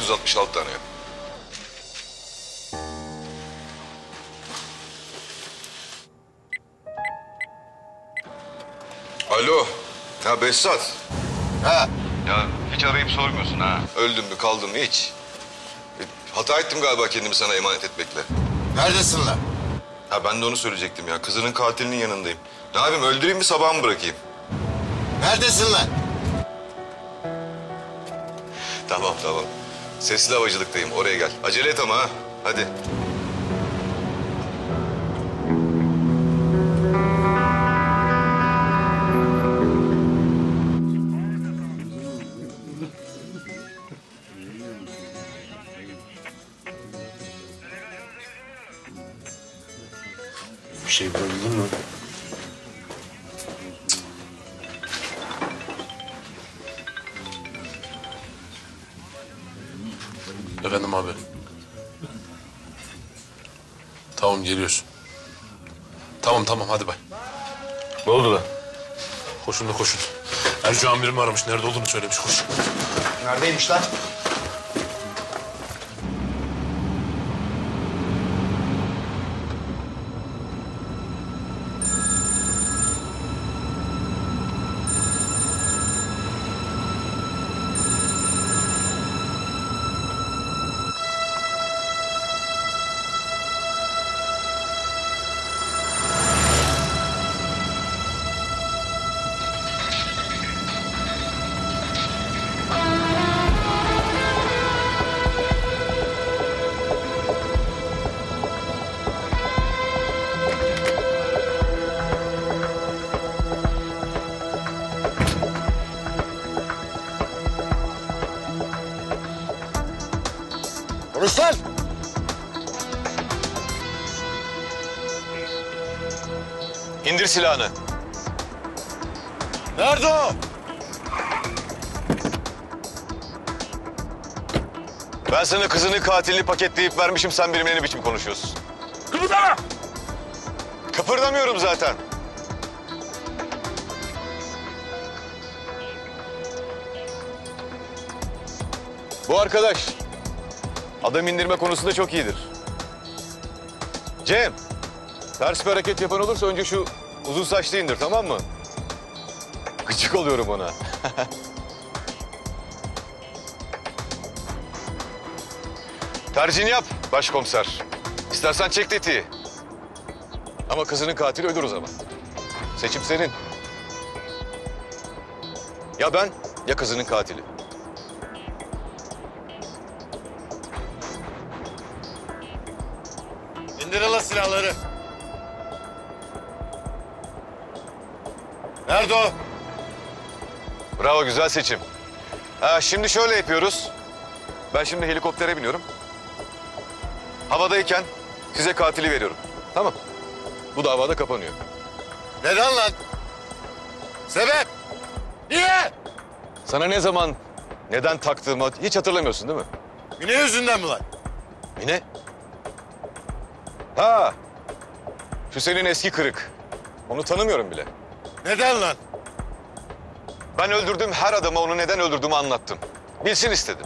666 tane. Alo. Ha Behzat. Ha. Ya hiç arayıp sormuyorsun ha. Öldüm mü kaldım mı hiç. Hata ettim galiba kendimi sana emanet etmekle. Neredesin lan? Ha ben de onu söyleyecektim ya. Kızının katilinin yanındayım. Ne yapayım, öldüreyim mi sabah mı bırakayım? Neredesin lan? Tamam tamam. Sesli havacılıktayım, oraya gel. Acele et ama ha. Hadi. Bir şey bulabildin mi? Efendim abi. Tamam geliyorsun. Tamam hadi bay. Ne oldu lan? Koşun da koşun. Ercü amirimi aramış. Nerede olduğunu söylemiş. Koş. Neredeymiş lan? Konuş lan! İndir silahını. Nerede o? Ben sana kızının katilini paketleyip vermişim, sen benimle ne biçim konuşuyorsun? Kıpırdama! Kıpırdamıyorum zaten. Bu arkadaş adam indirme konusunda çok iyidir. Cem, ters bir hareket yapan olursa önce şu uzun saçlı indir, tamam mı? Gıcık oluyorum ona. Tercihini yap başkomiser. İstersen çek tetiği. Ama kızının katili ölür o zaman. Seçim senin. Ya ben ya kızının katili. İndir lan silahları. Nerede o? Bravo, güzel seçim. Şimdi şöyle yapıyoruz. Ben şimdi helikoptere biniyorum. Havadayken size katili veriyorum. Tamam. Bu davada kapanıyor. Neden lan? Sebep? Niye? Sana ne zaman, neden taktığımı hiç hatırlamıyorsun değil mi? Mine yüzünden mi lan? Mine? Ha. Şu senin eski kırık. Onu tanımıyorum bile. Neden lan? Ben öldürdüğüm her adama onu neden öldürdüğümü anlattım. Bilsin istedim.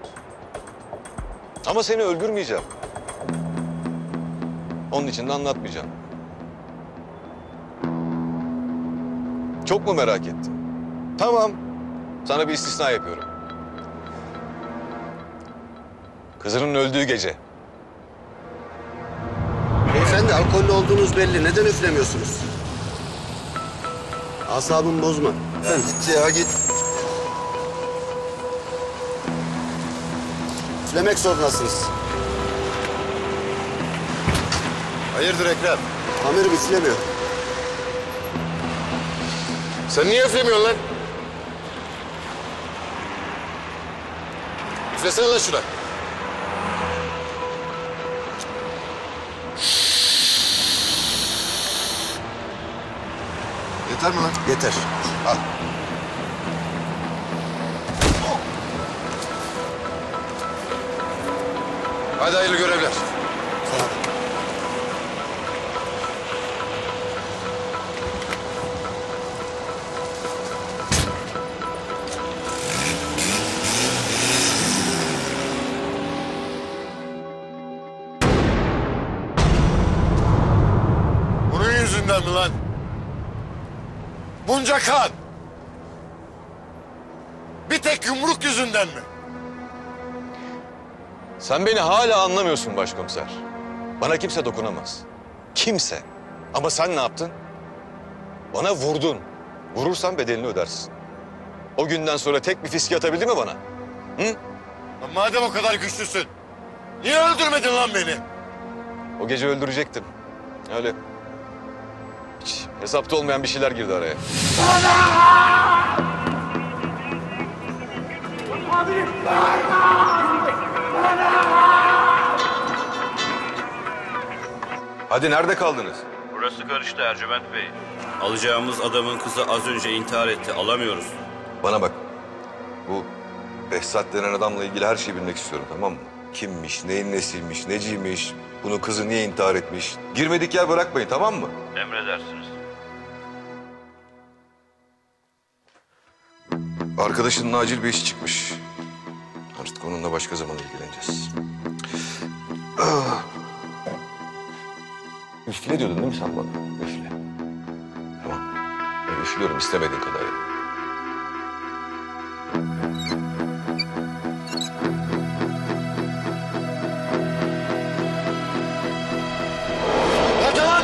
Ama seni öldürmeyeceğim. Onun için de anlatmayacağım. Çok mu merak ettin? Tamam. Sana bir istisna yapıyorum. Kızının öldüğü gece. Beyefendi alkollü olduğunuz belli. Neden üflemiyorsunuz? Asabımı bozma. Ya git ya git. Üflemek zorundasınız. Hayırdır Ekrem? Amirim üflemiyor. Sen niye üflemiyorsun lan? Üflesene lan şuna. Yeter mi lan? Yeter. Al. Hadi hayırlı görevler. yüzünden mi lan? Bunca kan. Bir tek yumruk yüzünden mi? Sen beni hala anlamıyorsun başkomiser. Bana kimse dokunamaz. Kimse. Ama sen ne yaptın? Bana vurdun. Vurursan bedelini ödersin. O günden sonra tek bir fiske atabildi mi bana? Hı? Lan madem o kadar güçlüsün, niye öldürmedin lan beni? O gece öldürecektim. Öyle. Hiç hesapta olmayan bir şeyler girdi araya. Hadi nerede kaldınız? Burası karıştı Ercüment Bey. Alacağımız adamın kızı az önce intihar etti. Alamıyoruz. Bana bak. Bu Behzat denen adamla ilgili her şeyi bilmek istiyorum, tamam mı? Kimmiş, neyin nesiymiş, neciymiş, bunun kızı niye intihar etmiş? Girmedik yer bırakmayın, tamam mı? Emredersiniz. Arkadaşının acil bir işi çıkmış. Artık onunla başka zaman ilgileneceğiz. Üfle diyordun değil mi sen bana? Üfle. Tamam. Ben üflüyorum istemediğin kadar. Hadi lan!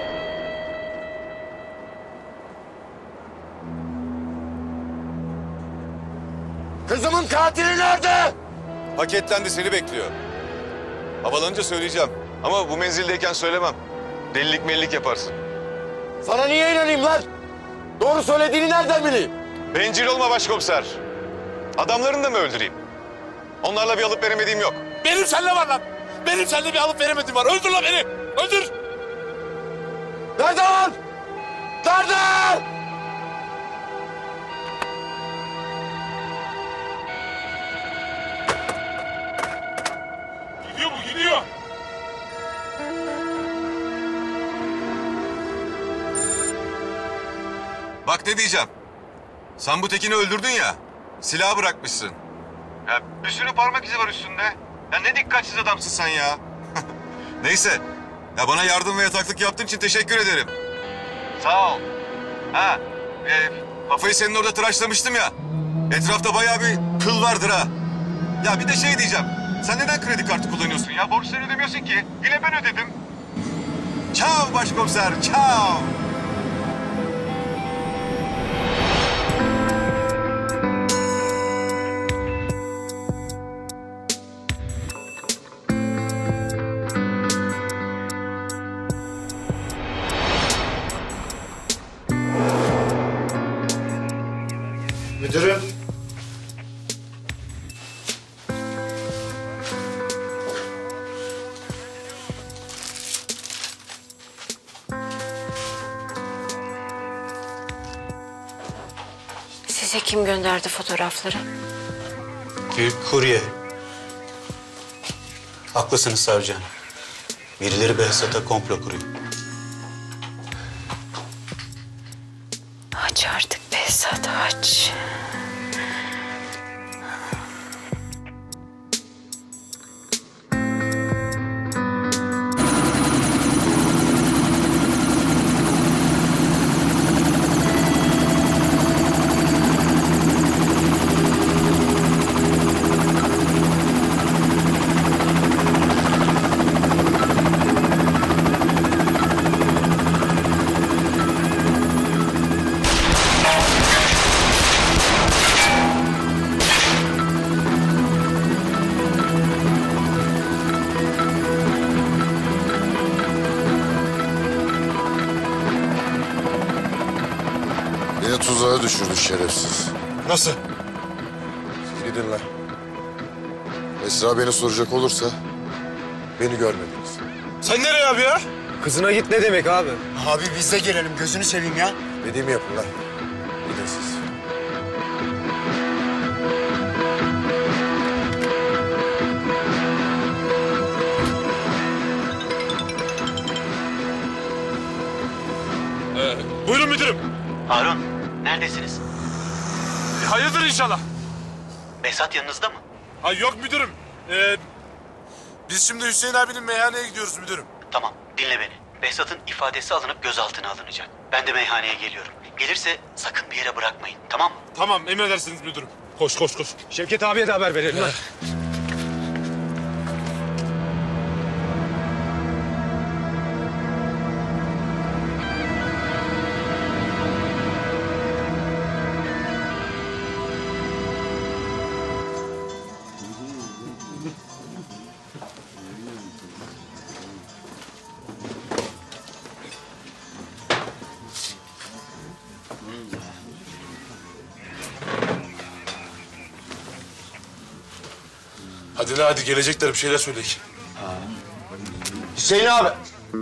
Kızımın katili nerede? Paketlendi, seni bekliyor. Havalanınca söyleyeceğim. Ama bu menzildeyken söylemem. Delilik mellik yaparsın. Sana niye inanayım lan? Doğru söylediğini nereden bileyim? Bencil olma başkomiser. Adamlarını da mı öldüreyim? Onlarla bir alıp veremediğim yok. Benim seninle var lan. Benim seninle bir alıp veremediğim var. Öldür lan beni. Öldür. Nerede lan? Nerede? Gidiyor bu, gidiyor. Bak ne diyeceğim. Sen bu Tekin'i öldürdün ya. Silahı bırakmışsın. Ya bir sürü parmak izi var üstünde. Ya ne dikkatsiz adamsın sen ya. Neyse. Ya bana yardım ve yataklık yaptığın için teşekkür ederim. Sağ ol. Ha. Kafayı senin orada tıraşlamıştım ya. Etrafta bayağı bir kıl vardır ha. Ya bir de şey diyeceğim. Sen neden kredi kartı kullanıyorsun ya? Borçları ödemiyorsun ki. Yine ben ödedim. Çao başkomiser, çao. Müdürüm. Size kim gönderdi fotoğrafları? Bir kurye. Haklısınız savcı hanım. Birileri Behzat'a komplo kuruyor. Aç artık Behzat, aç. Beni tuzağa düşürdü şerefsiz. Nasıl? Gidin lan. Esra beni soracak olursa beni görmediniz. Sen nereye abi ya? Kızına git ne demek abi? Abi biz de gelelim gözünü seveyim ya. Dediğimi yapın lan. Gidin siz. Buyurun müdürüm. Harun, neredesiniz? Hayırdır inşallah. Behzat yanınızda mı? Ha yok müdürüm. Biz şimdi Hüseyin abinin meyhaneye gidiyoruz müdürüm. Tamam, dinle beni. Behzat'ın ifadesi alınıp gözaltına alınacak. Ben de meyhaneye geliyorum. Gelirse sakın bir yere bırakmayın, tamam mı? Tamam, emredersiniz müdürüm. Koş. Şevket abiye de haber verelim. Hadi gelecekler, bir şeyler söyleyin. Hüseyin abi.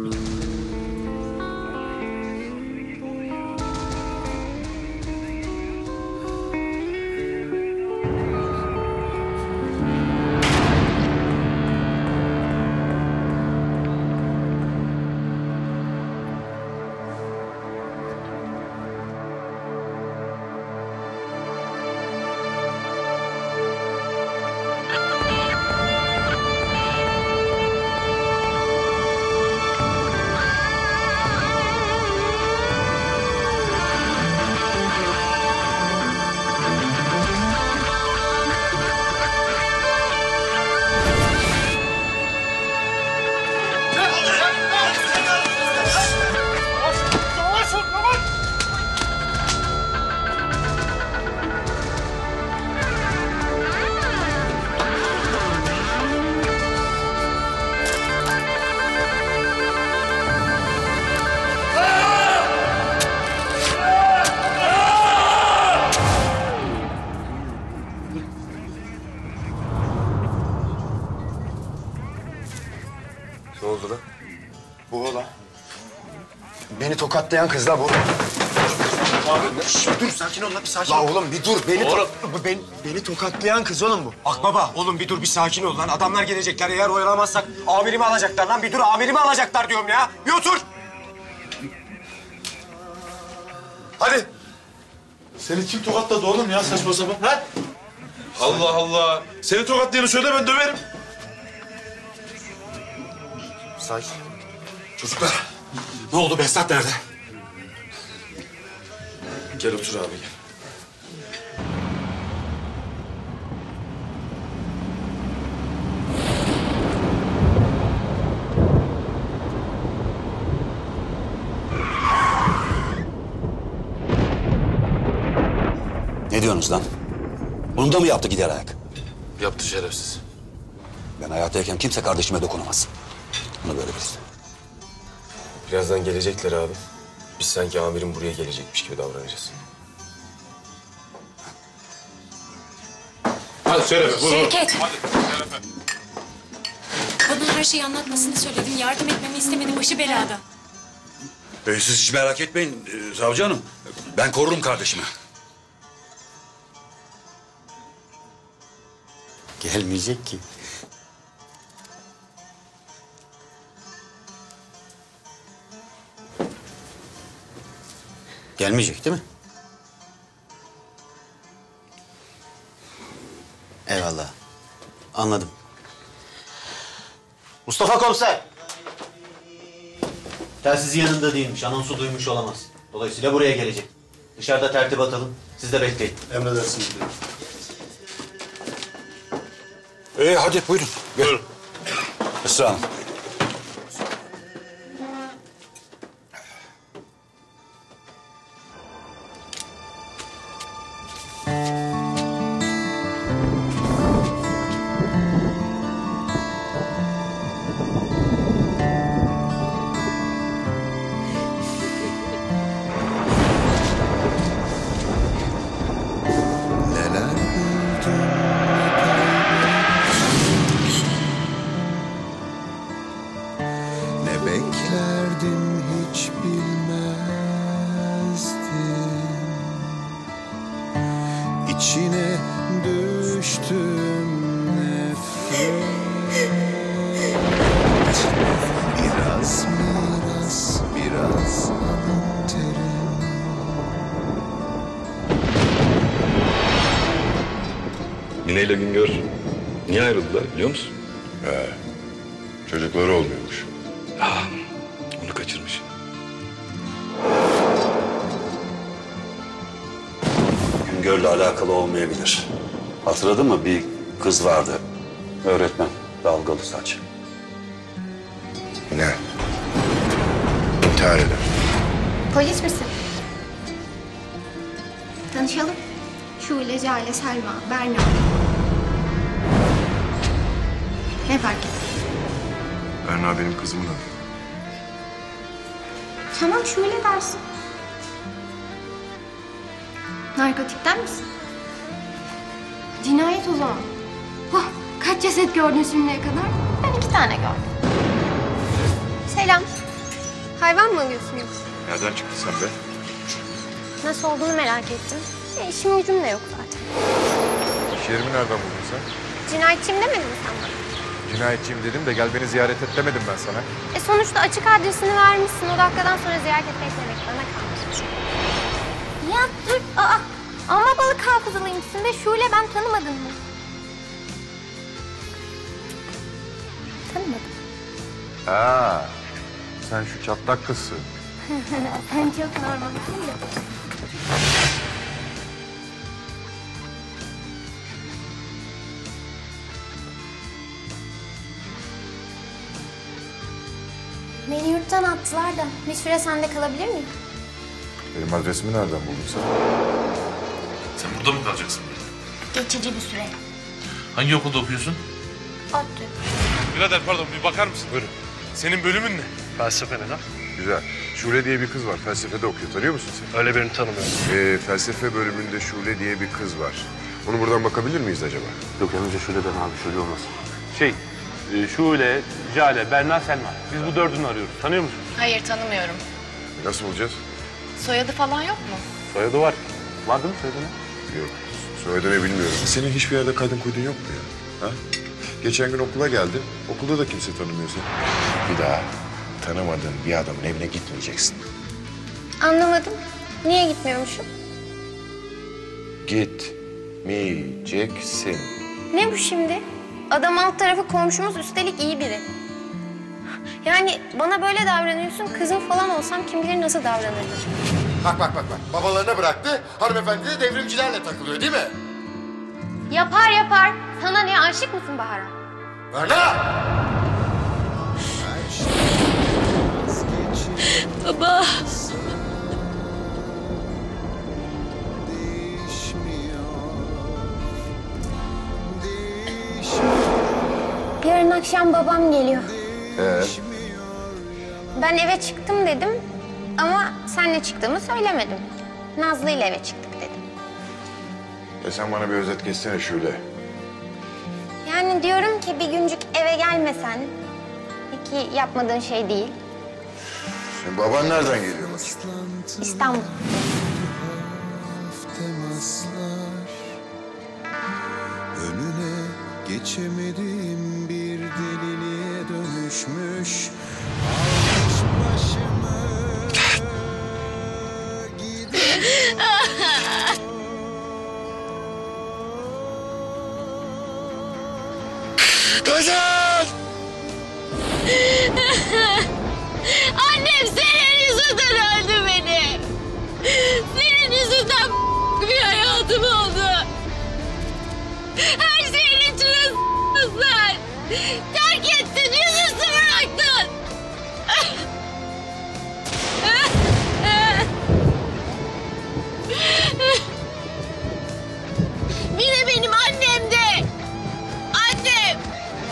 Ne oldu lan? Bu o lan. Beni tokatlayan kız la bu. Abi dur sakin ol la bir sakin ol. La oğlum bir dur. Beni tokatlayan kız oğlum bu. Akbaba oğlum bir dur bir sakin ol lan. Adamlar gelecekler eğer oyalamazsak amirimi alacaklar lan. Bir dur amirimi alacaklar diyorum ya. Bir otur. Hadi. Seni kim tokatladı oğlum ya saçma sapan? Ha? Allah Allah. Seni tokatlayanı söyle, ben döverim. Sakin. Çocuklar ne oldu Behzat nerede? Gel otur abi gel. Ne diyorsunuz lan? Bunu da mı yaptı gider ayak? Yaptı şerefsiz. Ben hayattayken kimse kardeşime dokunamaz. Bunu böyle biliriz. Birazdan gelecekler abi. Biz sanki amirim buraya gelecekmiş gibi davranacağız. Hadi Şerefe. Şevket. Bana her şeyi anlatmasını söyledin. Yardım etmemi istemedi. Başı belada. Siz hiç merak etmeyin savcı hanım. Ben korurum kardeşimi. Gelmeyecek ki. Gelmeyecek değil mi? Eyvallah. Anladım. Mustafa komiser. Telsizi yanında değilmiş. Anonsu duymuş olamaz. Dolayısıyla buraya gelecek. Dışarıda tertip atalım. Siz de bekleyin. Emredersiniz. Hadi buyurun. Buyurun. Esra Hanım. Beklerdim hiç bilmezdim. İçine düştüm nefret. Biraz miras, biraz alın terim. Mine ile Güngör niye ayrıldılar biliyor musun? Çocukları olmuyormuş. Onu kaçırmışlar. Bingöl'le alakalı olmayabilir. Hatırladın mı? Bir kız vardı. Öğretmen. Dalgalı saç. Ne? İntihar eder. Polis misin? Tanışalım. Şule, Jale, Selma, Berna. Ne fark eder? Berna benim kızımın adı. Tamam Şule dersin. Narkotikten misin? Cinayet o zaman. Oh, kaç ceset gördün şimdiye kadar? Ben 2 tane gördüm. Selam. Hayvan mı alıyorsun yoksa? Nereden çıktın sen be? Nasıl olduğunu merak ettim. İşim gücüm de yok zaten. İş yerimi nereden buldun sen? Cinayetçiyim demedin mi sen bana? Cinayetçiyim dedim de gel beni ziyaret et demedim ben sana. Sonuçta açık adresini vermişsin. O dakikadan sonra ziyaret etmek bana kalmış. Ya dur. Ama balık hafızalıymışsın be Şule, ben tanımadın mı? Tanımadım. Ha, sen şu çatlak kızsın. Sen çok normalsin de. Beni yurttan attılar da bir süre sende kalabilir miyim? Benim adresimi nereden buldun sen? Sen burada mı kalacaksın? Geçici bir süre. Hangi okulda okuyorsun? ODTÜ. Birader pardon bir bakar mısın? Buyurun. Senin bölümün ne? Felsefe neden? Güzel. Şule diye bir kız var. Felsefede okuyor. Tanıyor musun sen? Öyle birini tanımıyorum. Felsefe bölümünde Şule diye bir kız var. Onu buradan bakabilir miyiz acaba? Yok önce Şule'den abi, Şule olmasın. Şule, Jale, Berna, Selma. Biz bu dördünü arıyoruz. Tanıyor musunuz? Hayır tanımıyorum. Nasıl bulacağız? Soyadı falan yok mu? Soyadı var. Var değil mi soyadı ne? Yok. Soyadını bilmiyorum. Senin hiçbir yerde kaydın koydun yok mu ya? Ha? Geçen gün okula geldin. Okulda da kimse tanımıyor seni. Bir daha tanımadığın bir adamın evine gitmeyeceksin. Anlamadım. Niye gitmiyormuşum? Gitmeyeceksin. Ne bu şimdi? Adam alt tarafı komşumuz, üstelik iyi biri. Yani bana böyle davranıyorsun, kızım falan olsam kim bilir nasıl davranırdım. Bak. Babalarına bıraktı. Hanımefendi de devrimcilerle takılıyor değil mi? Yapar. Sana ne, aşık mısın Bahar'a? Berna! Baba. Yarın akşam babam geliyor. Ben eve çıktım dedim ama senle çıktığımı söylemedim. Nazlı ile eve çıktık dedim. Sen bana bir özet geçsene Şule. Yani diyorum ki bir güncük eve gelmesen, ki yapmadığın şey değil. Senin baban nereden geliyor nasıl? İstanbul. Temaslar, önüne geçemedim, bir deliliğe dönüşmüş. Almış başımı Kaçın! Annem senin yüzünden öldü benim. Senin yüzünden bir hayatım oldu. Her şeyin içine sen. Terk ettin, yüzüstü bıraktın. Bir de benim annem de. Annem.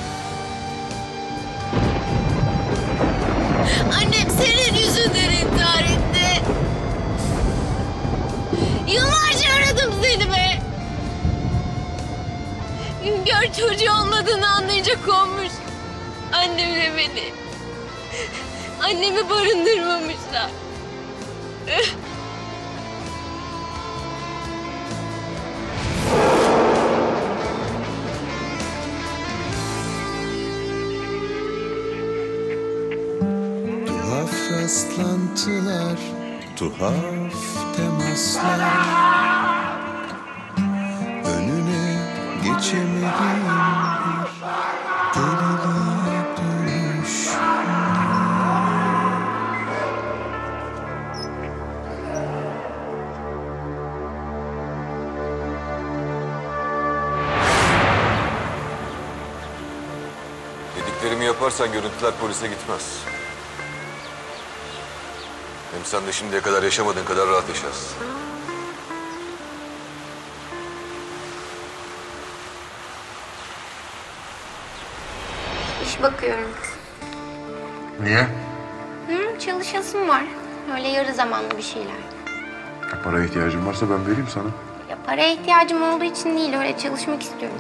Annem senin yüzünden intihar etti. Yıllarca aradım seni be. Güngör çocuğu olmadığını anlayınca konmuş. Annem de beni. Annemi barındırmamışlar. tuhaf rastlantılar, tuhaf temaslar, önüne geçemediğim bir deliliğe dönüş. Dediğimi yaparsan görüntüler polise gitmez. Hem sen de şimdiye kadar yaşamadığın kadar rahat yaşarsın. İş bakıyorum. Niye? Çalışasım var. Öyle yarı zamanlı bir şeyler. Paraya ihtiyacın varsa ben vereyim sana. Ya paraya ihtiyacım olduğu için değil, öyle çalışmak istiyorum.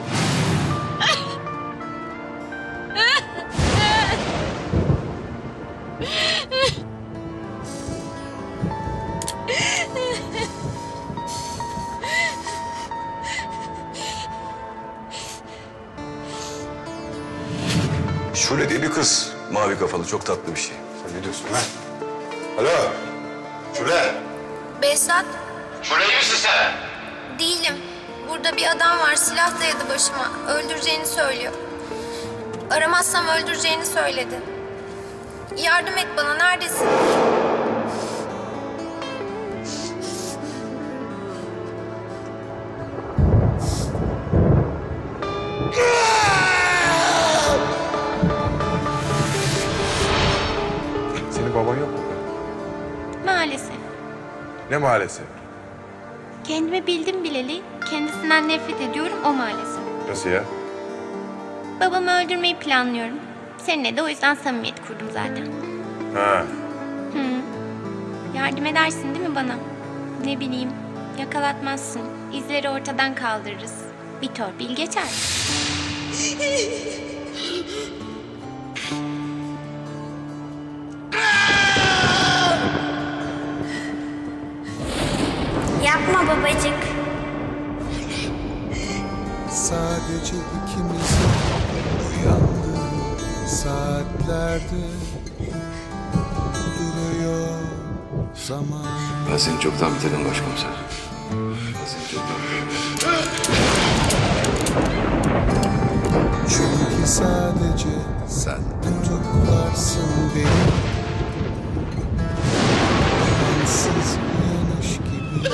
Şule diye bir kız. Mavi kafalı, çok tatlı bir şey. Sen ne diyorsun ha? Alo. Şule. Behzat, Şule iyi misin sen? değilim. Burada bir adam var, silah dayadı başıma. Öldüreceğini söylüyor. Aramazsam öldüreceğini söyledi. Yardım et bana, neredesin? Senin baban yok mu? Maalesef. Ne maalesef? Kendimi bildim bileli, kendisinden nefret ediyorum o maalesef. Nasıl ya? Babamı öldürmeyi planlıyorum. Seninle de o yüzden samimiyet kurdum zaten. Ha. Hı. Yardım edersin değil mi bana? Ne bileyim, yakalatmazsın. İzleri ortadan kaldırırız. Bir torpil geçer. Yapma babacık. Sadece ikimizin uyandığı saatlerde duruyor zaman. Ben seni çoktan bitirdim başkomiser. Ben seni çoktan bitirdim. Çünkü sadece sen tutuklarsın beni. Bensiz uyanış gibi.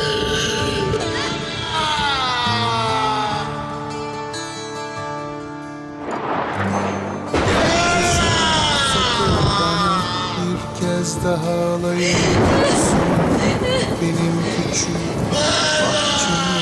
Bir kez daha alayım. Benim küçük bahçem.